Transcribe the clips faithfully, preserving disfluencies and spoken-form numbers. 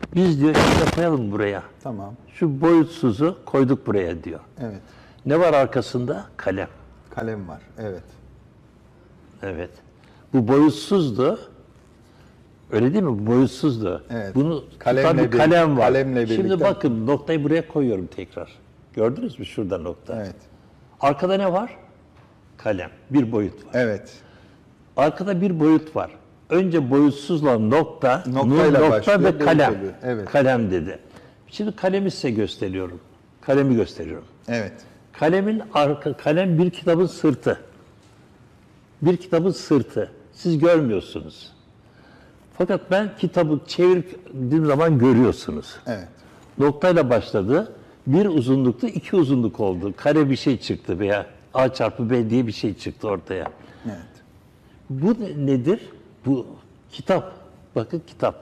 Biz diyor işte koyalım buraya. Tamam. Şu boyutsuzu koyduk buraya diyor. Evet. Ne var arkasında? Kalem. Kalem var. Evet. Evet. Bu boyutsuzdu. Öyle değil mi? Bu boyutsuzdu. Evet. Bunu Kalemle tutan bir birlikte- kalem var. kalemle Şimdi birlikte- bakın noktayı buraya koyuyorum tekrar. Gördünüz mü? Şurada nokta. Evet. Arkada ne var? Kalem. Bir boyut var. Evet. Arkada bir boyut var. Önce boyutsuzla nokta, Noktayla nokta başlıyor, ve boyut kalem. oluyor. Evet. Kalem dedi. Şimdi kalemi size gösteriyorum. Kalemi gösteriyorum. Evet. Kalemin arka, kalem bir kitabın sırtı. Bir kitabın sırtı. Siz görmüyorsunuz. Fakat ben kitabı çevirdiğim zaman görüyorsunuz. Evet. Noktayla başladı. Bir uzunlukta iki uzunluk oldu. Kare bir şey çıktı veya A çarpı B diye bir şey çıktı ortaya. Evet. Bu ne- nedir? Bu kitap. Bakın kitap.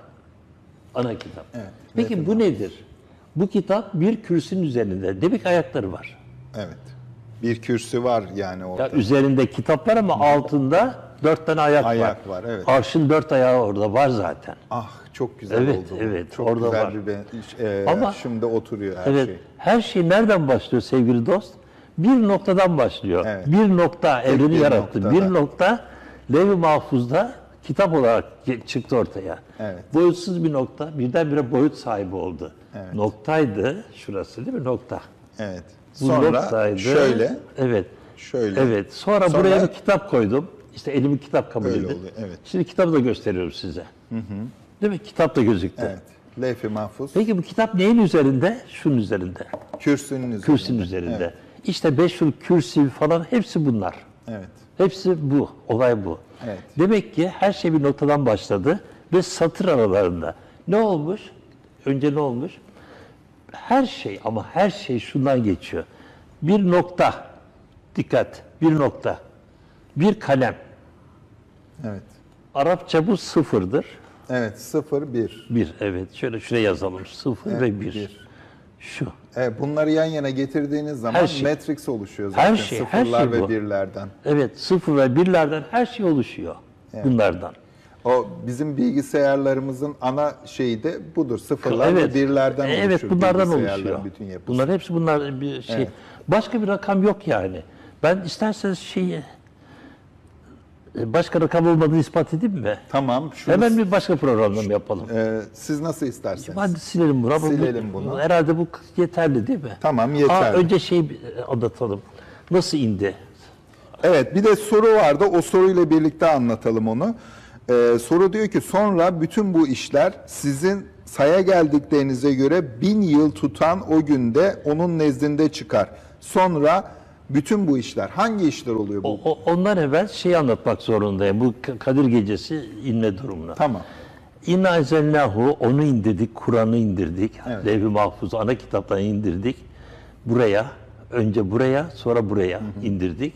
Ana kitap. Evet. Peki bu nedir? Bu kitap bir kürsünün üzerinde. Demek ki ayakları var. Evet. Bir kürsü var yani orada. Ya üzerinde kitaplar ama altında dört tane ayak, Ayak var. var, evet. Arşın dört ayağı orada var zaten. Ah çok güzel Evet, oldu bu. evet, Çok orada güzel var. bir ben, e, Ama- şimdi oturuyor her Evet. şey. Her şey nereden başlıyor sevgili dost? Bir noktadan başlıyor. Evet. Bir nokta evreni bir yarattı. noktada. Bir nokta Levh-i Mahfuz'da kitap olarak ge- çıktı ortaya. Evet. Boyutsuz bir nokta birdenbire boyut sahibi oldu. Evet. Noktaydı şurası değil mi? Nokta. Evet. Bu Sonra noktaydı. şöyle, Evet. şöyle. Evet. Sonra, Sonra- buraya bir kitap koydum. İşte elimi kitap kabul Öyle edin. oluyor, evet. Şimdi kitabı da gösteriyorum size. Değil mi? Kitap da gözüktü. Evet. Levh-i Mahfuz. Peki bu kitap neyin üzerinde? Şunun üzerinde. Kürsünün üzerinde. Kürsünün üzerinde. Evet. İşte meşhur kürsi falan hepsi bunlar. Evet. Hepsi bu. Olay bu. Evet. Demek ki her şey bir noktadan başladı ve satır aralarında. Ne olmuş? Önce ne olmuş? Her şey ama her şey şundan geçiyor. Bir nokta. Dikkat. Bir nokta. Bir kalem. Evet. Arapça bu sıfırdır. Evet. Sıfır, bir. Bir. Evet. Şöyle şuraya yazalım. Sıfır Evet, ve bir. bir. Şu. Evet, bunları yan yana getirdiğiniz zaman Her şey. matrix oluşuyor zaten. Her şey, her Sıfırlar şey ve bu. birlerden. Evet. Sıfır ve birlerden her şey oluşuyor. Bunlardan. O bizim bilgisayarlarımızın ana şeyi de budur. Sıfırlar ve birlerden oluşur. Evet, bunlardan bilgisayarların oluşuyor. bütün yapısı. Bunlar hepsi bunlar bir şey. Evet. Başka bir rakam yok yani. Ben isterseniz şeyi başka rakam olmadığını ispat edeyim mi? Tamam. Şunu, Hemen bir başka programda mı yapalım? e, siz nasıl isterseniz. Hadi silelim bunu. Bu- Silelim bunu. Herhalde bu yeterli değil mi? Tamam, yeterli. Aa, önce şey anlatalım. Nasıl indi? Evet, bir de soru vardı. O soruyla birlikte anlatalım onu. Ee, soru diyor ki sonra bütün bu işler sizin saya geldiklerinize göre bin yıl tutan o günde onun nezdinde çıkar. Sonra bütün bu işler hangi işler oluyor bu? O, o- ondan evvel şeyi anlatmak zorundayım. Bu K- Kadir Gecesi inme durumuna. Tamam. İnna enzelnahu, onu indirdik, Kur'an'ı indirdik. Evet. Levh-i Mahfuz ana kitaptan indirdik. Buraya, önce buraya, sonra buraya indirdik.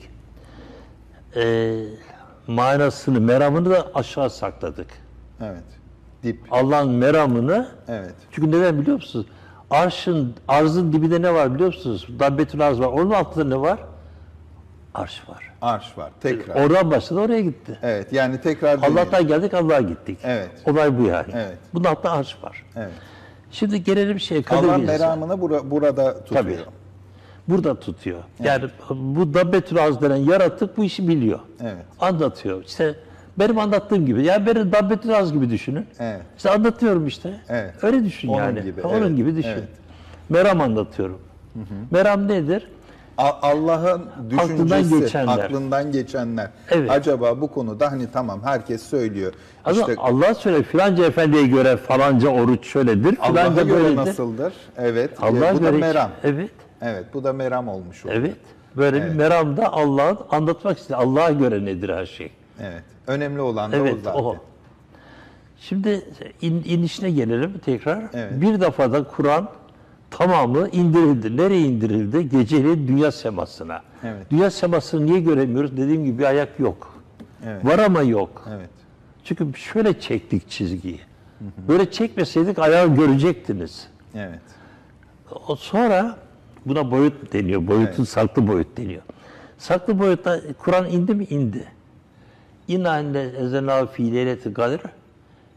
Ee, manasını, meramını da aşağı sakladık. Evet. Dip. Allah'ın meramını, Evet. çünkü neden biliyor musunuz? Arşın, arzın dibinde ne var biliyor musunuz? Dabbetül arz var. Onun altında ne var? Arş var. Arş var. Tekrar. Oradan başladı, oraya gitti. Evet. Yani tekrar deneyelim. Allah'tan geldik, Allah'a gittik. Evet. Olay bu yani. Evet. Bunun altında arş var. Evet. Şimdi gelelim şeye, Kadir Allah Gecesi. meramını bura- burada tutuyor. Tabii. Burada tutuyor. Yani bu Dabbetül Arz denen yaratık bu işi biliyor. Evet. Anlatıyor. İşte benim anlattığım gibi. Yani benim Dabbetül Arz gibi düşünün. Evet. İşte anlatıyorum işte. Evet. Öyle düşün Onun yani. gibi, Onun evet, gibi düşün. evet. Meram anlatıyorum. Meram nedir? A- Allah'ın düşüncesi, Aklından geçenler. aklından geçenler. Evet. Acaba bu konuda hani tamam herkes söylüyor. Ama İşte Allah söyle filanca efendiye göre falanca oruç şöyledir. Allah'a Filanca göre böyledir. nasıldır? Evet. Allah'a e, bu göre da meram. Evet. Evet, bu da meram olmuş oldu. Evet. Böyle Evet. bir meramda Allah'ın anlatmak istiyor. Allah'a göre nedir her şey? Evet. Önemli olan da Evet, o zaten. o. Şimdi in, inişine gelelim tekrar. Evet. Bir defada Kur'an tamamı indirildi. Nereye indirildi? Geceliğin dünya semasına. Evet. Dünya semasını niye göremiyoruz? Dediğim gibi bir ayak yok. Evet. Var ama yok. Evet. Çünkü şöyle çektik çizgiyi. Böyle çekmeseydik ayağı görecektiniz. Evet. O sonra buna boyut deniyor. Boyutun Evet. saklı boyut deniyor. Saklı boyutta Kur'an indi mi? İndi. İnna enne ezenâ fî leyleti kadir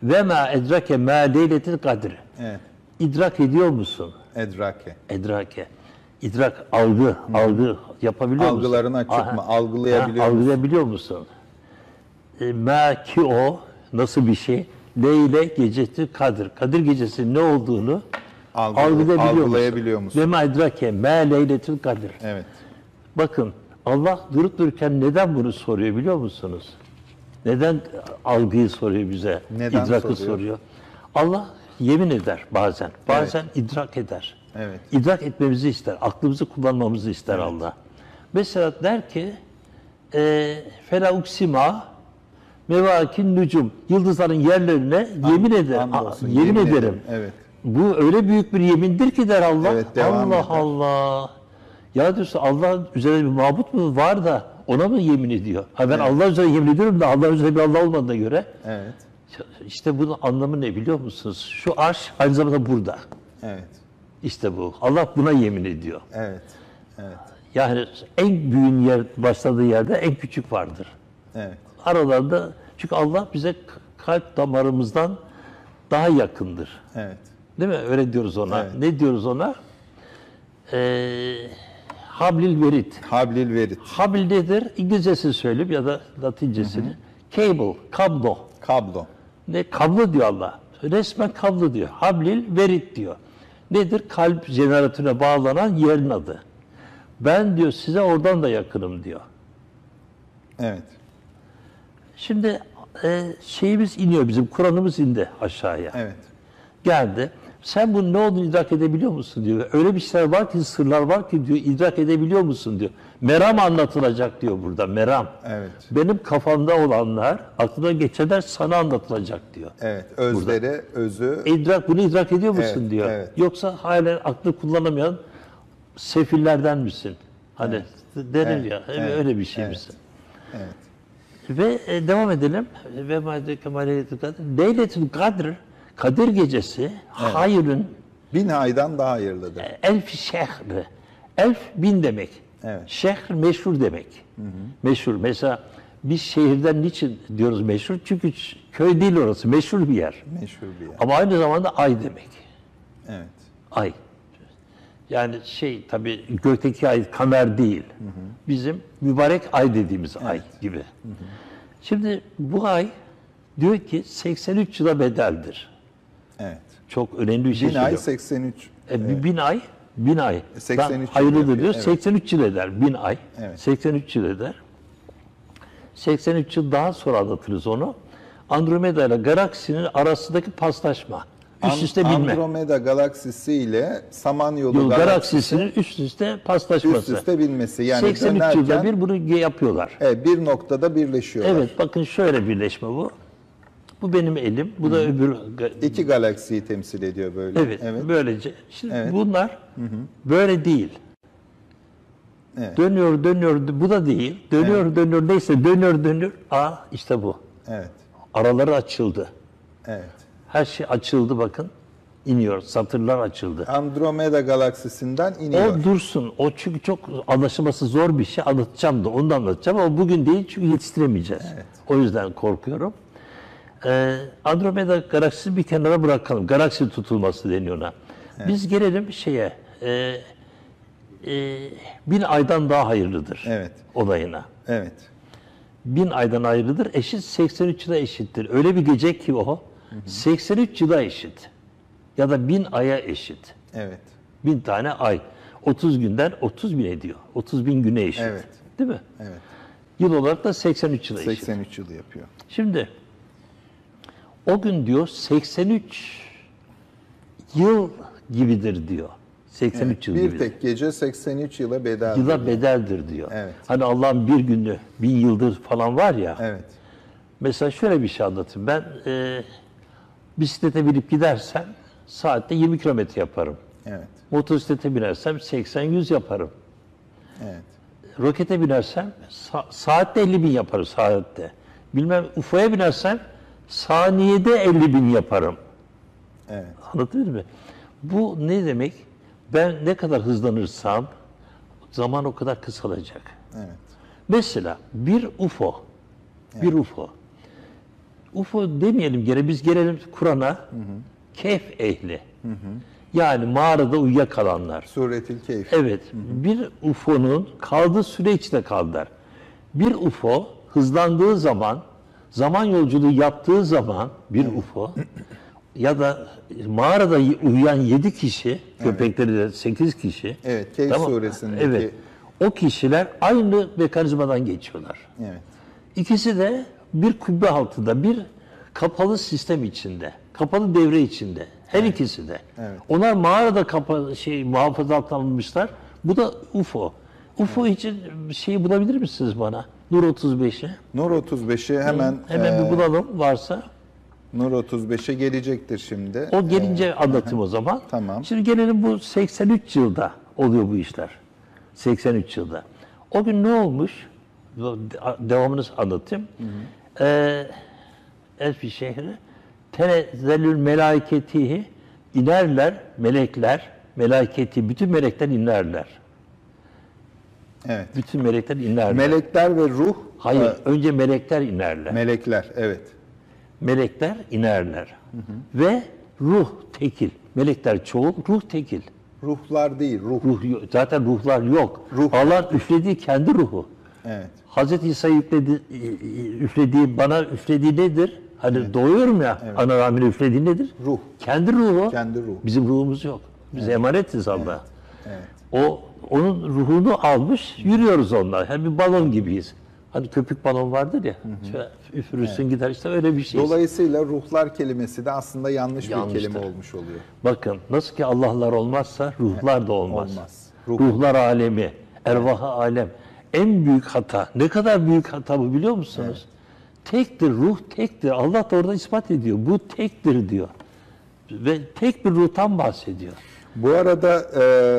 Ve ma edrake ma leyletil kadr. Evet. İdrak ediyor musun? Edrake. Edrake. İdrak, algı, algı yapabiliyor musun? Algıların açık Aha. mı? Algılayabiliyor Ha, musun? Algılayabiliyor musun? E, ma ki o nasıl bir şey? Leyle gecesi Kadir. Kadir gecesi ne olduğunu Algı- algılayabiliyor, algılayabiliyor musun? musun? Ve ma edrake ma leyletil kadir. Evet. Bakın Allah durup dururken neden bunu soruyor biliyor musunuz? Neden algıyı soruyor bize? Neden idrakı soruyor? soruyor. Allah yemin eder bazen. Bazen idrak eder. Evet. İdrak etmemizi ister. Aklımızı kullanmamızı ister Allah. Mesela der ki e, fela uksima mevakin nücum. Yıldızların yerlerine yemin ederim. Andolsun, Yemin, yemin ederim. ederim. Evet. Bu öyle büyük bir yemindir ki der Allah. Evet, devam Allah eder. Allah. Ya diyorsun Allah üzerinde bir mabut mu var da ona mı yemin ediyor? Ha ben Allah üzerine yemin ediyorum da Allah üzerinde bir Allah olmadığına göre. Evet. İşte bunun anlamı ne biliyor musunuz? Şu arş aynı zamanda burada. Evet. İşte bu. Allah buna yemin ediyor. Evet. Evet. Yani en büyüğün yer, başladığı yerde en küçük vardır. Evet. Aralarında çünkü Allah bize k- kalp damarımızdan daha yakındır. Evet. Değil mi? Öyle diyoruz ona. Evet. Ne diyoruz ona? Ee, hablil verit. Hablil verit. Habil nedir? İngilizcesini söyleyeyim ya da Latincesini. Cable, kablo. Kablo. Ne? Kablo diyor Allah. Resmen kablo diyor. Hablil verit diyor. Nedir? Kalp jeneratörüne bağlanan yerin adı. Ben diyor size oradan da yakınım diyor. Evet. Şimdi e, şeyimiz iniyor bizim, Kur'an'ımız indi aşağıya. Evet. Geldi. Sen bunun ne olduğunu idrak edebiliyor musun diyor. Öyle bir şeyler var ki, sırlar var ki diyor, idrak edebiliyor musun diyor. Meram anlatılacak diyor burada, meram. Evet. Benim kafamda olanlar, aklına geçenler sana anlatılacak diyor. Evet. Özleri, özü. İdrak, bunu idrak ediyor musun Evet, diyor. evet. Yoksa halen aklı kullanamayan sefillerden misin? Hani denir Evet, ya, evet, öyle bir şey evet. misin? Evet. Ve e, devam edelim. Ve madde kemaletul kadir. Leyletül kadr, Kadir gecesi hayrın Bin aydan daha hayırlıdır. elf şehri. Elf bin demek. Evet. Şehr meşhur demek. Meşhur. Mesela biz şehirden niçin diyoruz meşhur? Çünkü ç- köy değil orası. Meşhur bir yer. Meşhur bir yer. Ama aynı zamanda ay demek. Evet. Ay. Yani şey tabii gökteki ay kamer değil. Bizim mübarek ay dediğimiz ay gibi. Şimdi bu ay diyor ki seksen üç yıla bedeldir. Evet. Çok önemli bir şey Bin ay söylüyor. seksen üç. E, bir bin ay, bin ay. seksen üç Ben yıl hayırlıdır yapıyor, diyor. evet. seksen üç yıl eder. Bin ay. Evet. seksen üç yıl eder. seksen üç yıl daha sonra anlatırız onu. Andromeda ile galaksinin arasındaki paslaşma. Üst üste An- binme. Andromeda galaksisi ile Samanyolu Yol galaksisi galaksisinin üst üste paslaşması. üst üste binmesi. Yani seksen üç yılda dönerken bir bunu yapıyorlar. evet, bir noktada birleşiyorlar. Evet, bakın şöyle birleşme bu. Bu benim elim, bu da öbür. İki galaksiyi temsil ediyor böyle. Evet, böylece. Şimdi Evet. bunlar böyle değil. Evet. Dönüyor, dönüyor, bu da değil. Dönüyor, dönüyor, neyse dönüyor, dönüyor. Aa, işte bu. Evet. Araları açıldı. Evet. Her şey açıldı bakın. İniyor, satırlar açıldı. Andromeda galaksisinden iniyor. O dursun. O çünkü çok anlaşılması zor bir şey. Anlatacağım da, onu da anlatacağım ama bugün değil çünkü yetiştiremeyeceğiz. O yüzden korkuyorum. Ee, Andromeda galaksisini bir kenara bırakalım. Galaksi tutulması deniyor ona. Biz gelelim şeye, e, e, bin aydan daha hayırlıdır Evet. olayına. Evet. Bin aydan hayırlıdır, eşit seksen üç yıla eşittir. Öyle bir gece ki o, seksen üç yıla eşit. Ya da bin aya eşit. Evet. Bin tane ay. otuz günden otuz bin ediyor. otuz bin güne eşit. Evet. Değil mi? Evet. Yıl olarak da seksen üç yıla eşit. seksen üç yıl yapıyor. Şimdi o gün diyor seksen üç yıl gibidir diyor. seksen üç yıl Bir gibidir. tek gece seksen üç yıla bedel. Yıla bedeldir diyor. Evet. Hani Allah'ın bir günü bin yıldır falan var ya. Evet. Mesela şöyle bir şey anlatayım. Ben e, bisiklete binip gidersem saatte yirmi kilometre yaparım. Evet. Motosiklete binersem seksen yüz yaparım. Evet. Rokete binersem sa- saatte elli bin yaparım saatte. Bilmem U F O'ya binersem saniyede elli bin yaparım. Evet. Anladınız mı? Bu ne demek? Ben ne kadar hızlanırsam zaman o kadar kısalacak. Evet. Mesela bir U F O, bir U F O U F O demeyelim gene, biz gelelim Kur'an'a. Kehf ehli. Yani mağarada uyuyakalanlar. Suretül Keyf. Evet, bir U F O'nun kaldığı süre içinde kaldılar. Bir U F O hızlandığı zaman, zaman yolculuğu yaptığı zaman bir U F O ya da mağarada uyuyan yedi kişi, köpekleri de sekiz kişi. Evet, Kehf tamam, suresindeki. Evet, o kişiler aynı mekanizmadan geçiyorlar. Evet. İkisi de bir kubbe altında, bir kapalı sistem içinde, kapalı devre içinde. Her ikisi de. Evet. Onlar mağarada kapalı şey muhafaza altına alınmışlar. Bu da U F O. U F O için şeyi bulabilir misiniz bana? Nur otuz beşi. Nur otuz beşi hemen Hemen e, bir bulalım varsa. Nur otuz beşe gelecektir şimdi. O gelince anlatayım o zaman. Tamam. Şimdi gelelim, bu seksen üç yılda oluyor bu işler. seksen üç yılda. O gün ne olmuş? Devamını anlatayım. Ee, Elfi şehri tenezzelül melâiketihi, inerler melekler, melâiketi, bütün melekler inerler. Evet. Bütün melekler inerler. Melekler ve ruh. Hayır, e, önce melekler inerler. melekler, evet. melekler inerler. Ve ruh tekil. Melekler çoğul, ruh tekil. Ruhlar değil, ruh. Ruh yok. Zaten ruhlar yok. Ruh. Allah'ın üflediği kendi ruhu. Evet. Hazreti İsa yükledi, üflediği, bana üflediği nedir? Hani doğuyorum ya, ana rahmine üflediği nedir? Ruh. Kendi ruhu. Kendi ruh. Bizim ruhumuz yok. Biz emanetiz Allah'a. Evet. O onun ruhunu almış, yürüyoruz onunla. Yani bir balon gibiyiz. Hani köpük balon vardır ya, şöyle üfürürsün gider, işte öyle bir şey. Dolayısıyla ruhlar kelimesi de aslında yanlış Yanlıştır. bir kelime olmuş oluyor. Bakın, nasıl ki Allah'lar olmazsa ruhlar da olmaz. Olmaz. Ruh- Ruhlar alemi, ervah-ı alem. En büyük hata, ne kadar büyük hata bu biliyor musunuz? Tektir, ruh tektir. Allah da orada ispat ediyor. Bu tektir diyor. Ve tek bir ruhtan bahsediyor. Bu arada e,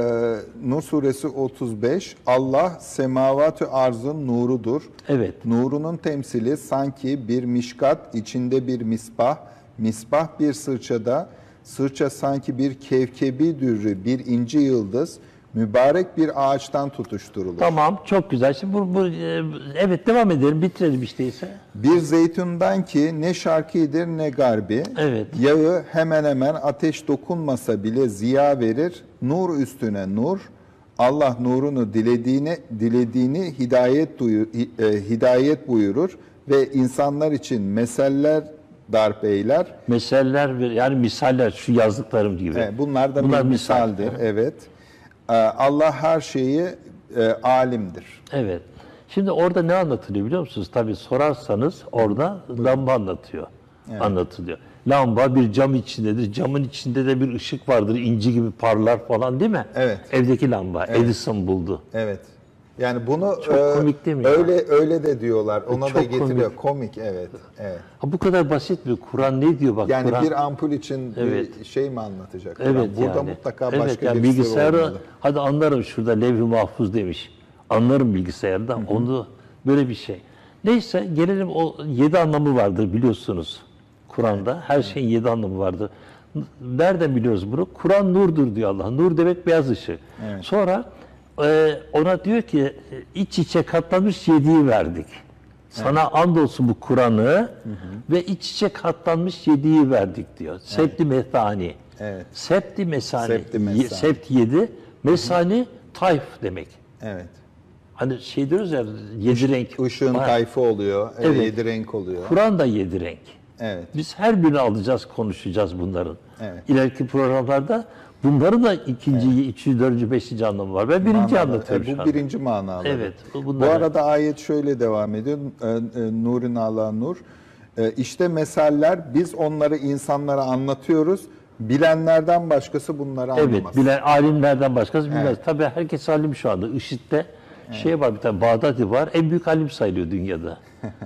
Nur suresi otuz beş, Allah semavat-ı arzın nurudur. Evet. Nurunun temsili sanki bir mişkat, içinde bir misbah, misbah bir sırçada, sırça sanki bir kevkebi dürrü, bir inci yıldız, mübarek bir ağaçtan tutuşturulur. Tamam, çok güzel. Şimdi bu, bu e, evet, devam edelim, bitirelim işte ise. Bir zeytundan ki ne şarkidir ne garbi, Evet. yağı hemen hemen ateş dokunmasa bile ziya verir, nur üstüne nur, Allah nurunu dilediğini dilediğini hidayet duyu, e, hidayet buyurur ve insanlar için meseller darp eyler. Meseleler, ve- yani misaller, şu yazdıklarım gibi. Evet, bunlar da Bunlar bir misal. misaldir. Evet. Ee, Allah her şeyi e, alimdir. Evet. Şimdi orada ne anlatılıyor biliyor musunuz? Tabii sorarsanız orada lamba anlatıyor. Anlatılıyor. Lamba bir cam içindedir. Camın içinde de bir ışık vardır. İnci gibi parlar falan, değil mi? Evet. Evdeki lamba. Edison buldu. Evet. Yani bunu Çok e, komik değil mi ya? öyle öyle de diyorlar. Ona Çok da getiriyor. komik. Komik, evet. Evet. Ha, bu kadar basit mi? Kur'an ne diyor bak? Yani Kur'an, bir ampul için Evet. bir şey mi anlatacak? evet Burada yani. mutlaka evet, başka yani bir sır bilgisayarı, olmalı. hadi anlarım, şurada levh-i mahfuz demiş. Anlarım bilgisayarda. Onu böyle bir şey. Neyse, gelelim, o yedi anlamı vardır biliyorsunuz. Kur'an'da her şeyin yedi anlamı vardır. Nereden biliyoruz bunu? Kur'an nurdur diyor Allah. Nur demek beyaz ışık. Evet. Sonra e, ona diyor ki iç içe katlanmış yediği verdik. Sana andolsun bu Kur'an'ı ve iç içe katlanmış yediği verdik diyor. Septi methani. Evet. Septi mesani. Septi Ye- mesani. Sept yedi. Mesani tayf demek. Evet. Hani şey diyoruz ya, yedi renk. Işığın var. tayfı oluyor. e, Evet. Yedi renk oluyor. Kur'an da yedi renk. Evet. Biz her birini alacağız, konuşacağız bunların. Evet. İleriki programlarda bunların da ikinci, üçüncü, dördüncü, beşinci anlamı var. Ben birinci Manalı. anlatıyorum E, şu bu anda. birinci manaları. Evet, bu Bu bunları- arada ayet şöyle devam ediyor. E, e, Nurin ala nur. E, işte mesaller, biz onları insanlara anlatıyoruz. Bilenlerden başkası bunları Evet, anlamaz. bilen alimlerden başkası bilmez. Evet. Tabii herkes alim şu anda. IŞİD'de şey var, bir tane Bağdadi var. En büyük alim sayılıyor dünyada.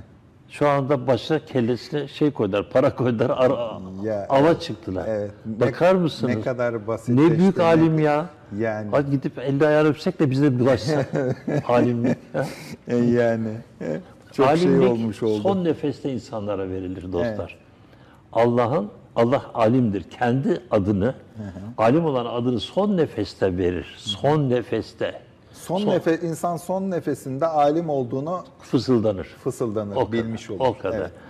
Şu anda başına kellesine şey koydular, para koydular, ara, Ya, ava evet. çıktılar. Evet. Ne- Bakar mısınız? ne kadar basit. Ne büyük alim ya. Yani. Hadi gidip elde ayağını öpsek de bize bulaşsa alimlik. ya. E, yani. e, Çok Alimlik şey olmuş oldu. son nefeste insanlara verilir dostlar. Allah'ın, Allah alimdir. Kendi adını, alim olan adını son nefeste verir. Son nefeste. Son, nefes insan son nefesinde alim olduğunu Fısıldanır. fısıldanır, O kadar, bilmiş olur. o kadar. Evet.